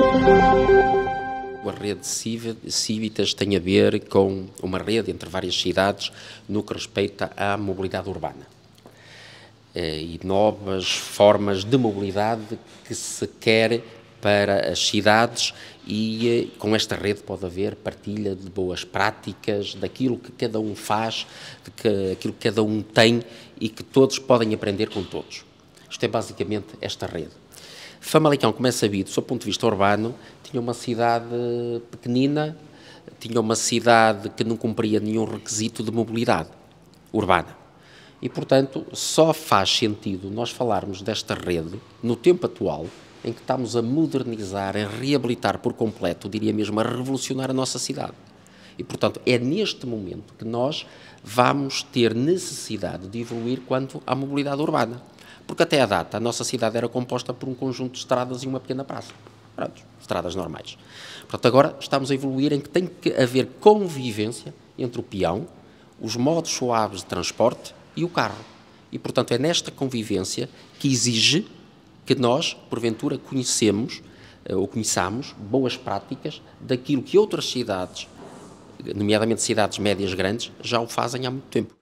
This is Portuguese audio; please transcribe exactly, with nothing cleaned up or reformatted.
A rede Civitas tem a ver com uma rede entre várias cidades no que respeita à mobilidade urbana e novas formas de mobilidade que se quer para as cidades, e com esta rede pode haver partilha de boas práticas, daquilo que cada um faz, de que, aquilo que cada um tem e que todos podem aprender com todos. Isto é basicamente esta rede. Famalicão, como é sabido, do seu ponto de vista urbano, tinha uma cidade pequenina, tinha uma cidade que não cumpria nenhum requisito de mobilidade urbana. E, portanto, só faz sentido nós falarmos desta rede no tempo atual, em que estamos a modernizar, a reabilitar por completo, diria mesmo, a revolucionar a nossa cidade. E, portanto, é neste momento que nós vamos ter necessidade de evoluir quanto à mobilidade urbana. Porque até à data a nossa cidade era composta por um conjunto de estradas e uma pequena praça. Pronto, estradas normais. Portanto, agora estamos a evoluir em que tem que haver convivência entre o peão, os modos suaves de transporte e o carro. E, portanto, é nesta convivência que exige que nós, porventura, conhecemos ou conheçamos boas práticas daquilo que outras cidades, nomeadamente cidades médias grandes, já o fazem há muito tempo.